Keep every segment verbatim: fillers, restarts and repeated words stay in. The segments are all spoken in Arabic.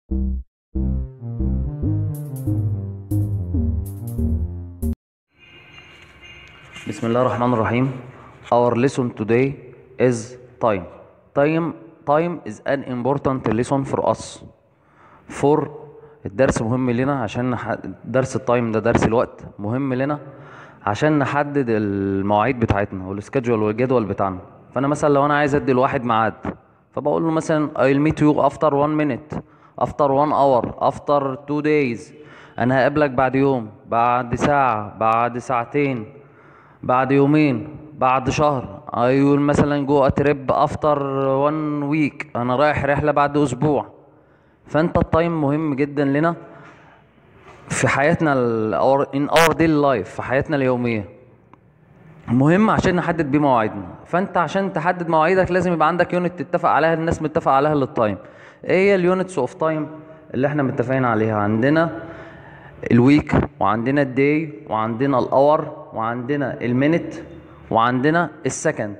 بسم الله الرحمن الرحيم. Our lesson today is time. Time time is an important lesson for us. For الدرس مهم لنا عشان نح... درس التايم ده درس الوقت مهم لنا عشان نحدد المواعيد بتاعتنا والسكادجول والجدول بتاعنا. فانا مثلا لو انا عايز ادي لواحد ميعاد فبقول له مثلا I'll meet you after one minute, after one hour, after two days. انا هقابلك بعد يوم، بعد ساعة، بعد ساعتين، بعد يومين، بعد شهر. I will مثلا go a trip after one week. انا رايح رحلة بعد اسبوع. فانت التايم مهم جدا لنا في حياتنا ال in our daily life، في حياتنا اليومية مهم عشان نحدد بيه مواعيدنا. فانت عشان تحدد مواعيدك لازم يبقى عندك يونت تتفق عليها، الناس متفق عليها للتايم. ايه هي اليونتس اوف تايم اللي احنا متفقين عليها؟ عندنا الويك، وعندنا الداي، وعندنا الاور، وعندنا المينت، وعندنا السكند.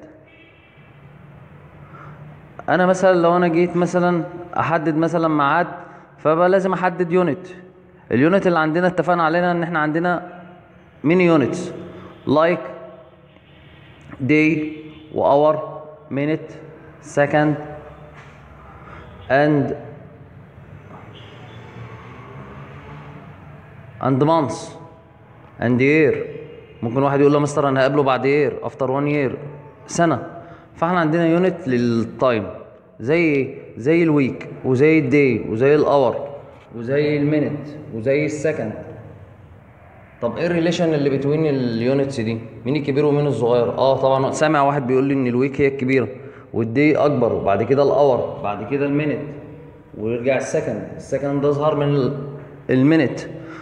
انا مثلا لو انا جيت مثلا احدد مثلا ميعاد فبقى لازم احدد يونت. اليونت اللي عندنا اتفقنا علينا ان احنا عندنا ميني يونتس لايك داي واور مينت سكند اند اند مانث اند يير. ممكن واحد يقول له مستر انا هقابله بعد يير، افتر وان يير، سنه. فاحنا عندنا يونت للتايم زي ايه؟ زي الويك وزي الداي وزي الاور وزي المينت وزي السكند. طب ايه الريليشن اللي بتوين اليونتس دي؟ مين الكبير ومين الصغير؟ اه طبعا سامع واحد بيقول لي ان الويك هي الكبيره والداي اكبر وبعد كده الاور بعد كده المينت ويرجع السكند. السكند ده اصغر من المينت.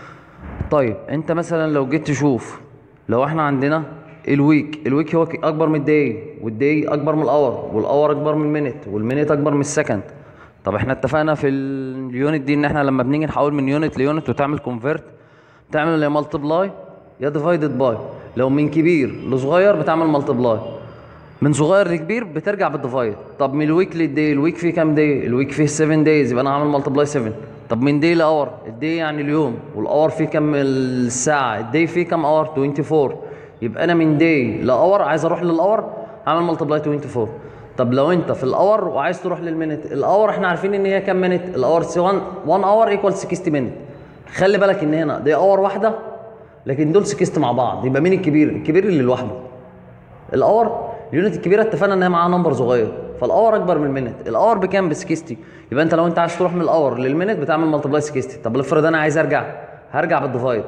طيب انت مثلا لو جيت تشوف، لو احنا عندنا الويك، الويك هو اكبر من الداي والداي اكبر من الاور والاور اكبر من المينت والمينت اكبر من السكند. طب احنا اتفقنا في اليونت دي ان احنا لما بنيجي نحول من يونت ليونت وتعمل كونفرت تعمل يا مالتبلاي يا ديفايدد باي. لو من كبير لصغير بتعمل مالتبلاي، من صغير لكبير بترجع بالديفايد. طب من الويك للداي، الويك فيه كام داي؟ الويك فيه سبعة دايز يبقى انا هعمل مالتبلاي سبعة. طب من داي لاور، الداي يعني اليوم والاور فيه كام الساعه؟ الداي فيه كام اور؟ أربعة وعشرين. يبقى انا من داي لاور عايز اروح للاور هعمل مالتبلاي أربعة وعشرين. طب لو انت في الاور وعايز تروح للمينت، الاور احنا عارفين ان هي كام مينت؟ الاور واحد اور ايكوال ستين مينت. خلي بالك ان هنا دي اور واحده لكن دول ستين مع بعض. يبقى مين الكبير؟ الكبير اللي لوحده الاور. اليونت الكبيره اتفقنا ان هي معاها نمبر صغير فالاور اكبر من المينت. الاور بكام؟ ب ستين. يبقى انت لو انت عايز تروح من الاور للمينت بتعمل مالتبلاي ستين. طب افرض انا عايز ارجع، هرجع بالديفايد.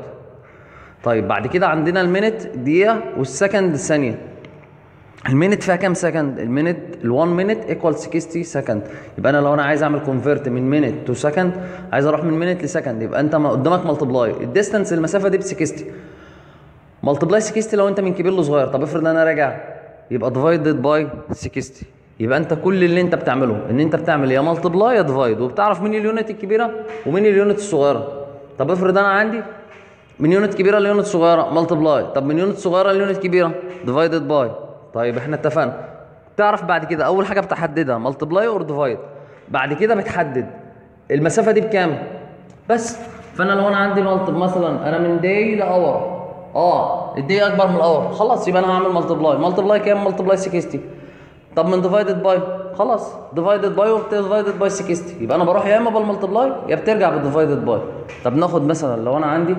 طيب بعد كده عندنا المينت دقيقه والسكند ثانيه. المينت فيها كام سكند؟ المينت ال1 مينت ايكوال ستين سكند. يبقى انا لو انا عايز اعمل كونفرت من مينت تو سكند، عايز اروح من مينت لسكند، يبقى انت ما قدامك مالتبلاي الديستانس المسافه دي ب ستين. مالتبلاي ستين لو انت من كبير لصغير. طب افرض انا راجع يبقى ديفايدد باي ستين. يبقى انت كل اللي انت بتعمله ان انت بتعمل يا مالتبلاي يا ديفايد، وبتعرف مين اليونت الكبيره ومين اليونت الصغيره. طب افرض انا عندي من يونت كبيره ليونت صغيره مالتبلاي، طب من يونت صغيره ليونت كبيره ديفايدد باي. طيب احنا اتفقنا. تعرف بعد كده اول حاجه بتحددها مالتبلاي اور ديفايد، بعد كده بتحدد المسافه دي بكام بس. فانا لو انا عندي مالتب مثلا انا من داي لاور، اه الدي اكبر من الاور، خلاص يبقى انا هعمل مالتبلاي. مالتبلاي كام؟ مالتبلاي ستين. طب من ديفايدد باي، خلاص ديفايدد باي وبتديفايدد باي ستين. يبقى انا بروح يا اما بالمالتبلاي يا بترجع بالديفايدد باي. طب ناخد مثلا لو انا عندي،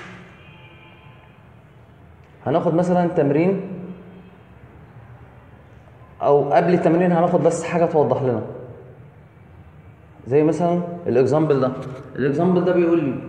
هناخد مثلا تمرين، او قبل التمرين هناخد بس حاجه توضح لنا زي مثلا الاكزامبل ده. الاكزامبل ده بيقول لي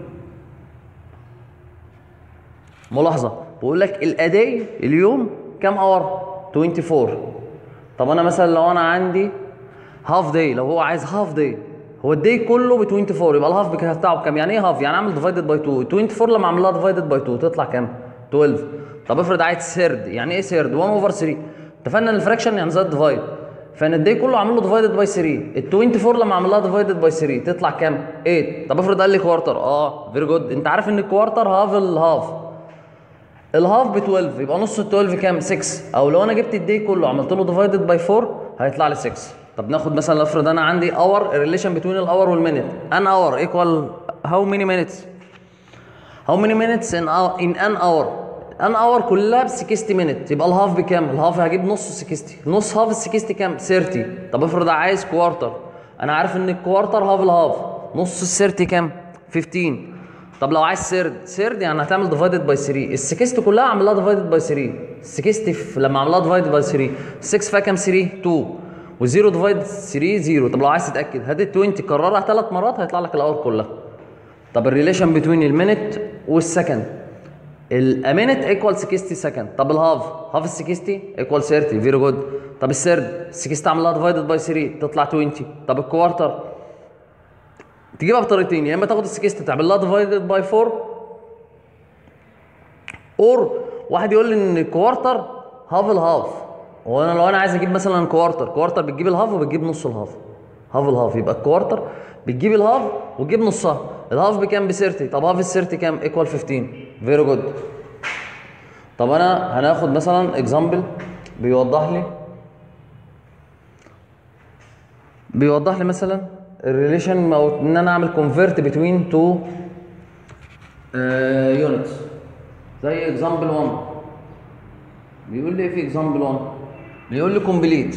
ملاحظه، بقول لك الاداء اليوم كام اور؟ أربعة وعشرين. طب انا مثلا لو انا عندي هاف داي، لو هو عايز هاف داي، هو الداي كله ب أربعة وعشرين يبقى الهاف بتاعه بكام؟ يعني ايه هاف؟ يعني اعمل ديفايدد باي اتنين. أربعة وعشرين لما اعمل لها ديفايدد باي اتنين تطلع كام؟ اتناشر. طب افرض عايز سيرد، يعني ايه سيرد؟ واحد اوفر تلاتة. اتفقنا ان الفراكشن يعني زائد ديفايد، فانا الداي كله عامل له ديفايدد باي تلاتة. ال أربعة وعشرين لما اعمل لها ديفايدد باي تلاتة تطلع كام؟ تمانية. طب افرض قال لي كوارتر، اه فيري جود. انت عارف ان الكوارتر هاف الهاف، الهاف ب اتناشر يبقى نص ال اتناشر كام؟ ستة. او لو انا جبت الداي كله عملت له ديفايدد باي اربعة هيطلع لي ستة. طب ناخد مثلا افرض انا عندي اور الريليشن بتوين الاور والمينت. ان اور ايكوال هاو ماني مينتس؟ هاو ماني مينتس ان ان ان اور؟ ان اور كلها ب ستين مينت، يبقى الهاف بكام؟ الهاف هجيب نص ستين، نص هاف ال ستين كام؟ ثلاثين. طب افرض عايز كوارتر، انا عارف ان الكوارتر هاف الهاف، نص ال ثلاثين كام؟ خمستاشر. طب لو عايز سيرد، سيرد يعني هتعمل ديفايدد باي ثلاثة، ال ستين كلها اعمل لها ديفايدد باي ثلاثة، ستين لما اعمل لها ديفايدد باي ثلاثة، ستة فيها كام؟ ثلاثة، اتنين، و0 ديفايدد ثلاثة صفر. طب لو عايز تتاكد هات ال عشرين كررها ثلاث مرات هيطلع لك الاور كلها. طب الريليشن بين المينت والسكند، الامينت ايكوال ستين سكند. طب الهاف، هاف ال ستين ايكوال ثلاثين، فيري جود. طب السيرد ستين اعمل لها ديفايدد باي ثلاثة تطلع عشرين. طب الكوارتر تجيبها بطريقتين، يا اما تاخد ال ستين تعمل لها ديفايدد باي أربعة، اور واحد يقول لي ان الكوارتر هاف الهاف. هو انا لو انا عايز اجيب مثلا كوارتر، كوارتر بتجيب الهاف وبتجيب نص الهاف، هاف الهاف، يبقى الكوارتر بتجيب الهاف وتجيب نصها. الهاف بكام؟ ب ثلاثين. طب هاف ال ثلاثين كام؟ ايكوال خمستاشر، فيري جود. طب انا هناخد مثلا اكزامبل بيوضح لي بيوضح لي مثلا الريليشن، او ان انا اعمل كونفيرت بتوين تو يونتس. زي اكزامبل واحد بيقول لي ايه في اكزامبل واحد؟ بيقول لي كومبليت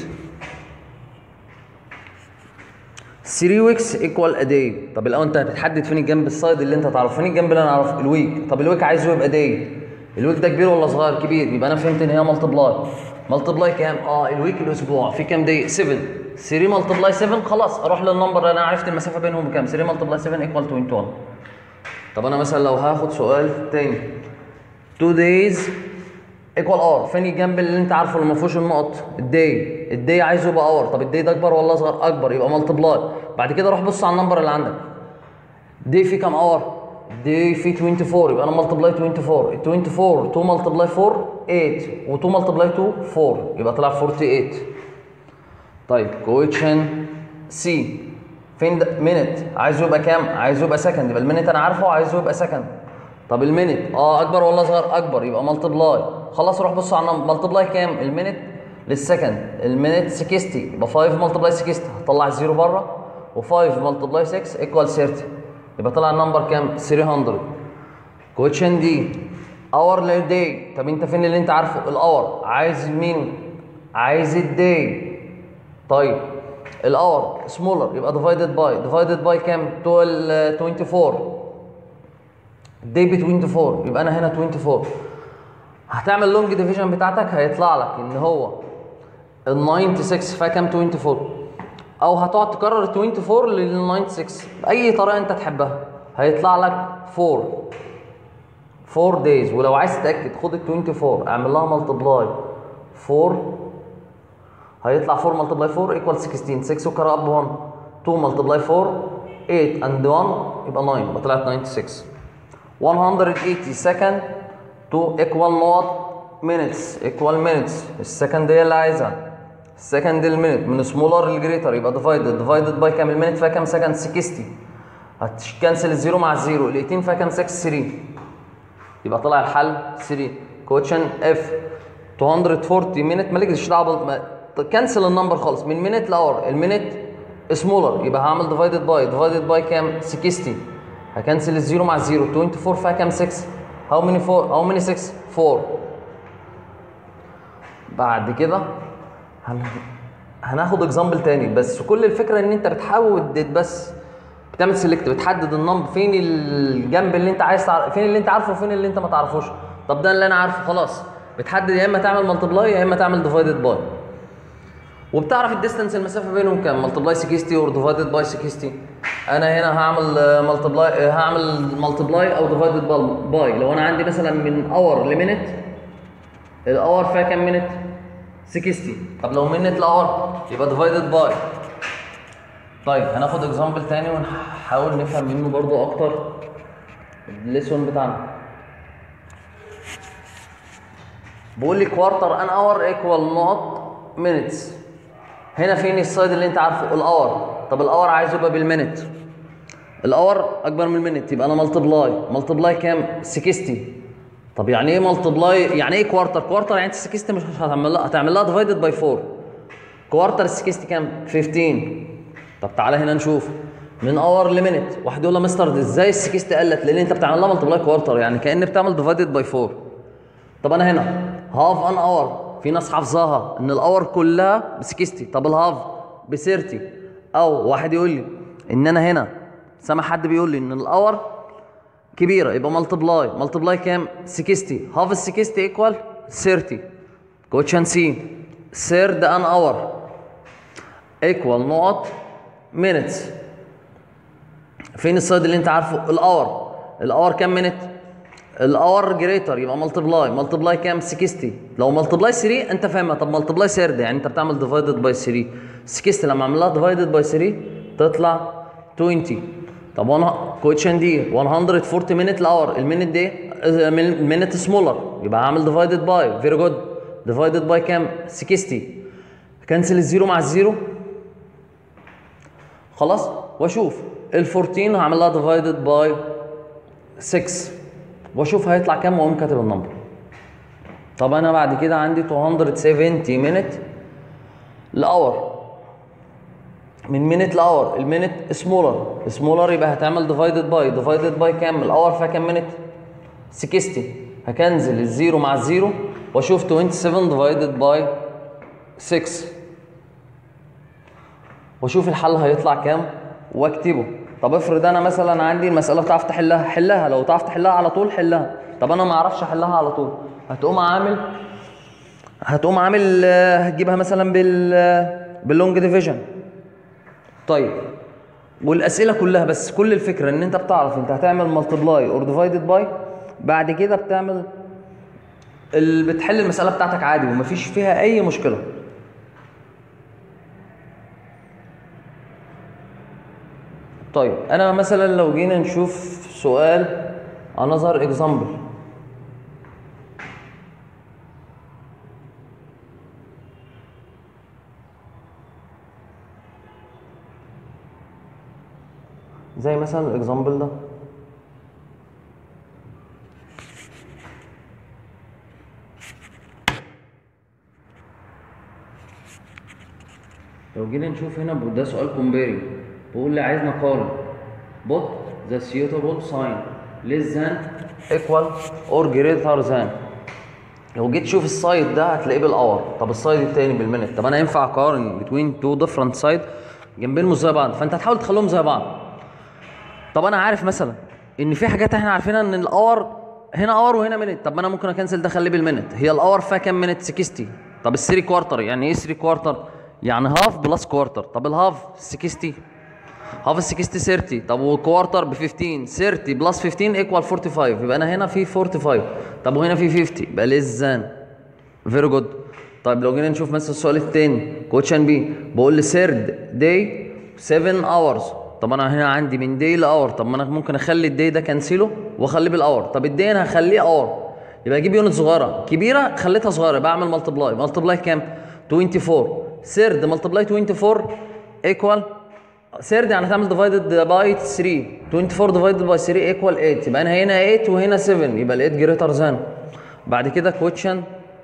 ثلاثة ويكس ايكوال ا داي. طب الاول انت هتحدد فين الجنب السايد اللي انت تعرفه، فين الجنب اللي انا اعرفه؟ الويك. طب الويك عايزه يبقى داي، الويك ده كبير ولا صغير؟ كبير، يبقى انا فهمت ان هي ملتبلاي. ملتبلاي كام؟ اه الويك الاسبوع في كام داي؟ سبعة. ثلاثة ملتبلاي سبعة، خلاص اروح للنمبر اللي انا عرفت المسافه بينهم بكام. ثلاثة ملتبلاي سبعة ايكوال واحد وعشرين. طب انا مثلا لو هاخد سؤال تاني، اتنين دايز ايكوال اور، فين الجنب اللي انت عارفه اللي ما فيهوش النقط؟ الداي. الداي عايزه يبقى اور. طب الداي ده اكبر ولا اصغر؟ اكبر، يبقى ملتبلاي. بعد كده روح بص على النمبر اللي عندك، داي فيه كام اور؟ داي فيه اربعة وعشرين، يبقى انا ملتبلاي اربعة وعشرين. ال اربعة وعشرين اتنين ملتبلاي اربعة تمانية، و اتنين ملتبلاي اتنين اربعة، يبقى طلع ثمانية وأربعين. طيب كويشن سي، فين ده؟ مينت عايزه يبقى كام؟ عايزه يبقى سكند، يبقى المينت انا عارفه عايزه يبقى سكند. طب المينت اه اكبر ولا اصغر؟ اكبر، يبقى ملتبلاي. خلاص روح بص على النمبر، ملتبلاي كام؟ المينت للسكند، المينت ستين، يبقى خمسة ملتبلاي ستين، هطلع الزيرو بره، و5 ملتبلاي ستة ايكوال ثلاثين، يبقى طلع النمبر كام؟ ثلاثمية. كويشن دي اور للداي. طب انت فين اللي انت عارفه؟ الاور. عايز مين؟ عايز الداي. طيب الاور سمولر، يبقى ديفايدد باي، ديفايدد باي كام؟ اربعة وعشرين. الداي ب اربعة وعشرين، يبقى انا هنا اربعة وعشرين. هتعمل لونج ديفيجن بتاعتك هيطلع لك ان هو ال ستة وتسعين فيها كام؟ اربعة وعشرين، او هتقعد تكرر ال اربعة وعشرين لل ستة وتسعين باي طريقه انت تحبها، هيطلع لك أربعة أربعة دايز. ولو عايز تتاكد خد ال اربعة وعشرين اعمل لها ملتبلاي أربعة، هيطلع أربعة ملتبلاي أربعة ايكوال ستاشر، ستة وكرر اب واحد، اتنين ملتبلاي أربعة تمانية اند واحد يبقى تسعة، يبقى طلعت ستة وتسعين. مية وتمانين سكند تو ايكوال نوت minutes equal minutes. السكند هي اللي عايزها، السكند المينت من سمولر للجريتر، يبقى ديفايدد ديفايدد باي كام؟ المينت فيها كام سكند؟ ستين، هتكنسل الزيرو مع الزيرو، ال تمنتاشر فيها كام؟ ستة، ثلاثة، يبقى طلع الحل ثلاثة. كوتشن اف مئتين وأربعين مينت، مالكش دعوه، كنسل النمبر خالص من مينت لاور، المينت سمولر، يبقى هعمل ديفايدد باي ديفايدد باي كام؟ ستين، هكنسل الزيرو مع الزيرو، اربعة وعشرين فيها كام؟ ستة، هاو ماني فور؟ هاو ماني ستة؟ أربعة. بعد كده هن... هناخد اكزامبل تاني، بس كل الفكره ان انت بتحاول بس بتعمل سيلكت، بتحدد النمبر فين الجنب اللي انت عايز تعرف، فين اللي انت عارفه وفين اللي انت ما تعرفوش. طب ده اللي انا عارفه خلاص، بتحدد يا اما تعمل ملتبلاي يا اما تعمل ديفايدد باي، وبتعرف الديستانس المسافه بينهم كام، ملتبلاي ستين اور ديفايدد باي ستين. انا هنا هعمل ملتبلاي هعمل ملتبلاي او ديفايدد باي. لو انا عندي مثلا من اور لمينت، الاور فيها كام مينت؟ ستين. طب لو مينت لاور يبقى ديفايدد باي. طيب هناخد اكزامبل تاني ونحاول نفهم منه برضو اكتر الليسون بتاعنا. بقول لي كوارتر ان اور ايكوال نوت مينتس. هنا فين السايد اللي انت عارفه؟ الاور. طب الاور عايز يبقى بالمينت، الاور اكبر من المينت، يبقى انا ملتبلاي ملتبلاي كام؟ ستين. طب يعني ايه ملتبلاي؟ يعني ايه كوارتر؟ كوارتر يعني انت ستين مش هتعمل لها هتعمل لها ديفايدد باي أربعة، كوارتر ستين كام؟ خمستاشر. طب تعالى هنا نشوف من اور لمينت. واحد يقول له مستر ازاي ال ستين قلت؟ لان انت بتعمل لها ملتبلاي كوارتر، يعني كان بتعمل ديفايدد باي اربعة. طب انا هنا هاف ان اور، في ناس حافظاها ان الاور كلها ب ستين، طب الهاف ب ثلاثين. او واحد يقول لي ان انا هنا سامع حد بيقول لي ان الاور كبيره، يبقى ملتبلاي ملتبلاي كام؟ ستين. هاف ال ستين ايكوال ثلاثين. كوتشن سي ثيرد ان اور ايكوال نقط مينتس. فين السايد اللي انت عارفه؟ الاور. الاور كام مينت؟ الاور جريتر، يبقى ملتبلاي ملتبلاي كام؟ ستين. لو ملتبلاي ثلاثة انت فاهمها. طب ملتبلاي ثيرد يعني انت بتعمل ديفايدد باي ثلاثة. ستين لما اعمل لها ديفايدد باي ثلاثة تطلع عشرين. طب وانا كويشن دي مية وأربعين مينت الاور، المينت دي المينت سمولر، يبقى هعمل ديفايدد باي. فيري جود. ديفايدد باي كام؟ ستين. كنسل الزيرو مع الزيرو خلاص، واشوف ال أربعتاشر هعمل لها ديفايدد باي ستة واشوف هيطلع كام، واقوم كاتب النمبر. طب انا بعد كده عندي مئتين وسبعين مينت الاور. من مينت لاور، المينت سمولر سمولر يبقى هتعمل ديفايدد باي. ديفايدد باي كام؟ الاور فيها كام مينت؟ ستين. هكنزل الزيرو مع الزيرو واشوف سبعة وعشرين ديفايدد باي ستة واشوف الحل هيطلع كام واكتبه. طب افرض انا مثلا عندي المساله بتعرف تحلها، حلها. لو تعرف تحلها على طول حلها. طب انا ما اعرفش احلها على طول، هتقوم عامل هتقوم عامل هتجيبها مثلا بال باللونج ديفيجن. طيب والاسئله كلها، بس كل الفكره ان انت بتعرف انت هتعمل ملتبلاي اور ديفايدد باي، بعد كده بتعمل ال... بتحل المساله بتاعتك عادي ومفيش فيها اي مشكله. طيب انا مثلا لو جينا نشوف سؤال another example. زي مثلا الاكزامبل ده. لو جينا نشوف هنا ده سؤال كومبيرنج، بقول لي عايز نقارن بوت ذا suitable sign less than equal or greater than. لو جيت تشوف السايد ده هتلاقيه بالاور، طب السايد التاني بالمينت. طب انا ينفع اقارن between two different side جنبين مش زي بعض، فانت هتحاول تخليهم زي بعض. طب انا عارف مثلا ان في حاجات احنا عارفينها ان الاور هنا اور وهنا مينت. طب ما انا ممكن اكنسل ده اخليه بالمينت. هي الاور فيها كام مينت؟ ستين. طب الثري كوارتر يعني ايه ثري كوارتر؟ يعني هاف بلس كوارتر. طب الهاف ستين، هاف ستين ثلاثين. طب وكوارتر ب خمستاشر، ثلاثين بلس خمستاشر ايكوال خمسة وأربعين، يبقى انا هنا في خمسة وأربعين. طب وهنا في خمسين، يبقى ليس ذان. فيري جود. طيب لو جينا نشوف مثلا السؤال الثاني كوتشن بي، بقول لي ثيرد داي سبعة اورز. طب انا هنا عندي من داي لاور، طب ما انا ممكن اخلي الداي ده كنسله واخليه بالاور. طب الداي انا هخليه اور، يبقى اجيب يونت صغيره، كبيره خليتها صغيره، بعمل ملتبلاي. ملتبلاي كام؟ أربعة وعشرين. ثيرد ملتبلاي أربعة وعشرين ايكوال ثيرد يعني هتعمل ديفايدد باي ثلاثة. أربعة وعشرين ديفايدد باي ثلاثة ايكوال ثمانية، يبقى انا هنا ثمانية وهنا سبعة، يبقى ال ثمانية جريتر ذان. بعد كده كويشن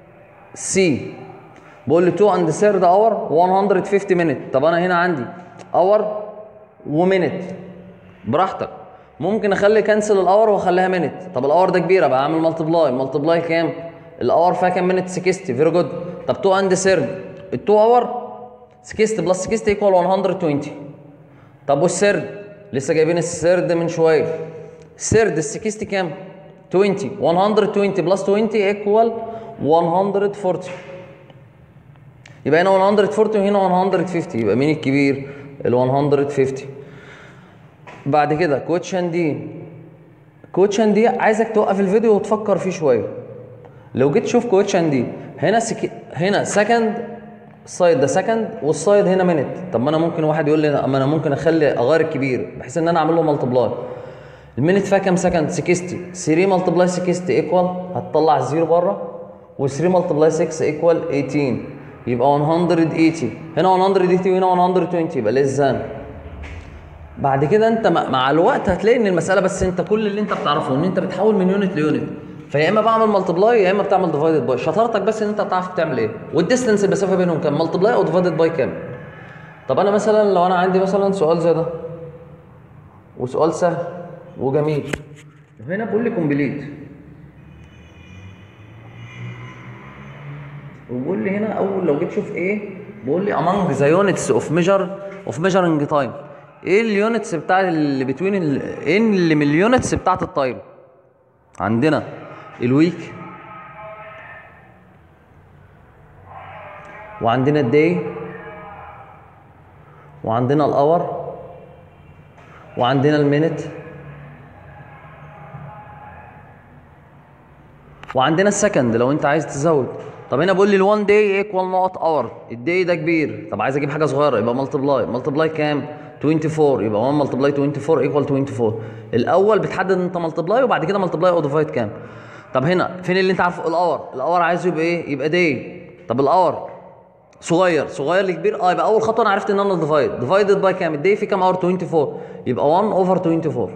سي، بقول لي تو اند ثيرد اور مية وخمسين مينت. طب انا هنا عندي اور ومينت، براحتك. ممكن اخلي كنسل الاور واخليها مينت. طب الاور ده كبيره بقى اعمل ملتبلاي. ملتبلاي كام؟ الاور فيها كام مينت؟ ستين. فيري جود. طب تو اند ثيرد، التو اور ستين بلس ستين ايكوال مية وعشرين. طب والثيرد لسه جايبين الثيرد من شويه. الثيرد ال ستين كام؟ عشرين. مية وعشرين بلس عشرين ايكوال مية وأربعين، يبقى هنا مية وأربعين وهنا مية وخمسين، يبقى مين الكبير؟ ال مية وخمسين. بعد كده كوتشن دي، كوتشن دي عايزك توقف الفيديو وتفكر فيه شويه. لو جيت تشوف كوتشن دي هنا سك... هنا سكند، السايد ده سكند والسايد هنا مينت. طب ما انا ممكن واحد يقول لي ما انا ممكن اخلي اغير الكبير بحيث ان انا اعمل له ملتبلاي. المينت فيها كام سكند؟ ستين. ثلاثة ملتبلاي ستين ايكوال، هتطلع الزيرو بره، و3 ملتبلاي ستة ايكوال ثمانية، يبقى مية وثمانين. هنا مية وثمانين وهنا مية وعشرين، يبقى ليس ذان. بعد كده انت مع الوقت هتلاقي ان المساله، بس انت كل اللي انت بتعرفه ان انت بتحول من يونت ليونت. فيا اما بعمل ملتبلاي يا اما بتعمل ديفايدد باي. شطارتك بس ان انت بتعرف تعمل ايه. والديستنس المسافه بينهم كام؟ ملتبلاي او ديفايدد باي كام. طب انا مثلا لو انا عندي مثلا سؤال زي ده وسؤال سهل وجميل، هنا بقول لي كومبليت، وبقول لي هنا اول لو جيت تشوف ايه بقول لي among the units of measure of measuring time. ايه اليونتس بتاع اللي بتوين ال... ايه اللي من اليونتس بتاعت التايم؟ عندنا الويك، وعندنا الداي، وعندنا الاور، وعندنا المينت، وعندنا السكند لو انت عايز تزود. طب هنا بقول لي ال1 داي ايكوال نقط اور، الداي ده كبير، طب عايز اجيب حاجه صغيره يبقى ملتبلاي، ملتبلاي كام؟ أربعة وعشرين، يبقى واحد ملتبلاي أربعة وعشرين ايكوال أربعة وعشرين. الاول بتحدد انت ملتبلاي وبعد كده ملتبلاي او ديفايد كام. طب هنا فين اللي انت عارفه؟ الاور، الاور عايزه يبقى ايه؟ يبقى داي. طب الاور صغير، صغير لكبير، اه يبقى اول خطوه انا عرفت ان انا ديفايد، ديفايدد باي كام؟ الداي في كام اور؟ أربعة وعشرين، يبقى واحد اوفر أربعة وعشرين.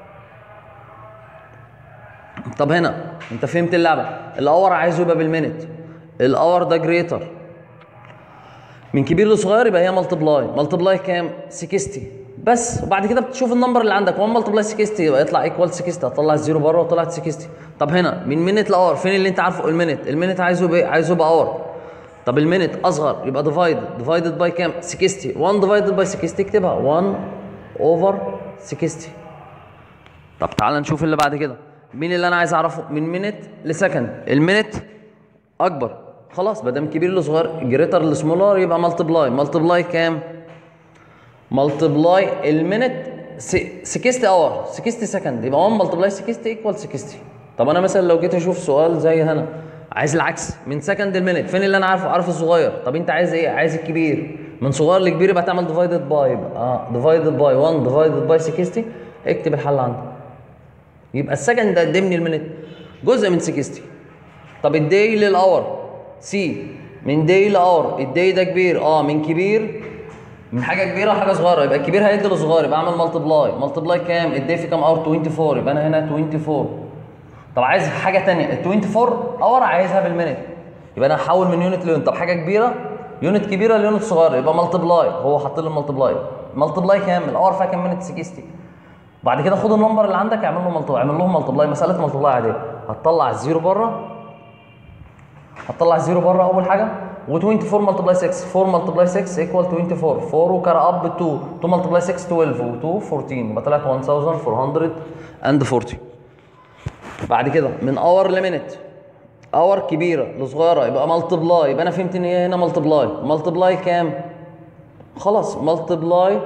طب هنا انت فهمت اللعبه، الاور عايزه يبقى بالمينت، الاور ده جريتر من كبير لصغير يبقى هي ملتبلاي، ملتبلاي كام؟ ستين بس. وبعد كده بتشوف النمبر اللي عندك، واحد ملتبلاي ستين يبقى يطلع ايكوال ستين، هتطلع الزيرو بره وطلعت ستين. طب هنا من مينت لاور فين اللي انت عارفه؟ المينت، المينت عايزه بايه؟ عايزه باور. طب المينت اصغر يبقى ديفايد، ديفايدد باي كام؟ ستين، واحد ديفايدد باي ستين اكتبها واحد اوفر ستين. طب تعال نشوف اللي بعد كده، مين اللي انا عايز اعرفه؟ من مينت لسكند، المينت اكبر خلاص ما دام كبير لصغير، جريتر لسمولر يبقى ملتبلاي، ملتبلاي كام؟ ملتبلاي المينت ستين اور، ستين سكند، يبقى واحد ملتبلاي ستين ايكوال ستين. طب انا مثلا لو جيت اشوف سؤال زي هنا عايز العكس، من سكند المينت، فين اللي انا عارفه؟ عارف الصغير. طب انت عايز ايه؟ عايز الكبير، من صغير لكبير يبقى تعمل ديفايدد باي، يبقى ديفايدد باي واحد ديفايدد باي ستين، اكتب الحل عندك. يبقى السكند ده قدمني المينت جزء من ستين. طب الداي للاور سي، من داي لاور، الداي ده كبير، اه من كبير، من حاجه كبيره وحاجه صغيره، يبقى الكبير هيدي للصغير، يبقى اعمل ملتبلاي، ملتبلاي كام؟ الداي في كام اور؟ أربعة وعشرين، يبقى انا هنا أربعة وعشرين. طب عايز حاجه ثانيه، ال أربعة وعشرين اور عايزها بالمينت، يبقى انا هحول من يونت ليونت. طب حاجه كبيره، يونت كبيره ليونت صغير، يبقى ملتبلاي، هو حاط لي الملتبلاي، ملتبلاي كام؟ الاور فيها كام مينت؟ ستين. بعد كده خد النمبر اللي عندك اعمل له ملتبلاي، اعمل لهم ملتبلاي، مساله ملتبلاي عاديه، هتطلع الزيرو بره، هتطلع الزيرو بره اول حاجه، و24 ملتبلاي ستة، أربعة ملتبلاي ستة ايكوال أربعة وعشرين، أربعة وكار اب اتنين، اتنين ملتبلاي ستة اتناشر، و2 أربعتاشر، يبقى طلعت ألف وأربعمية وأربعين. بعد كده من اور لمينت، اور كبيره لصغيره يبقى ملتبلاي، يبقى انا فهمت ان هي هنا ملتبلاي، ملتبلاي كام؟ خلاص ملتبلاي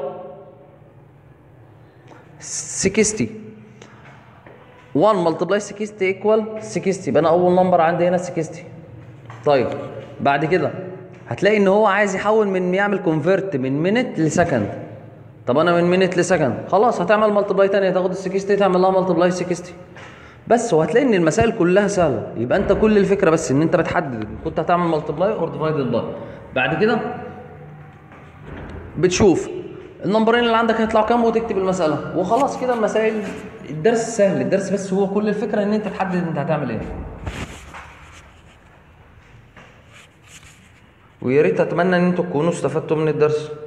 ستين، واحد ملتبلاي ستين ايكوال ستين، يبقى انا اول نمبر عندي هنا ستين. طيب بعد كده هتلاقي ان هو عايز يحول من يعمل كونفرت من مينت لسكند. طب انا من مينت لسكند خلاص هتعمل ملتبلاي ثانيه، تاخد ال ستين تعمل لها ملتبلاي ستين بس، وهتلاقي ان المسائل كلها سهله. يبقى انت كل الفكره بس ان انت بتحدد كنت هتعمل ملتبلاي اور ديفايدد باي، بعد كده بتشوف النمبرين اللي عندك هيطلعوا كام وتكتب المساله وخلاص كده. المسائل الدرس سهل، الدرس بس هو كل الفكره ان انت تحدد انت هتعمل ايه. ويا ريت اتمنى ان انتوا تكونوا استفدتوا من الدرس.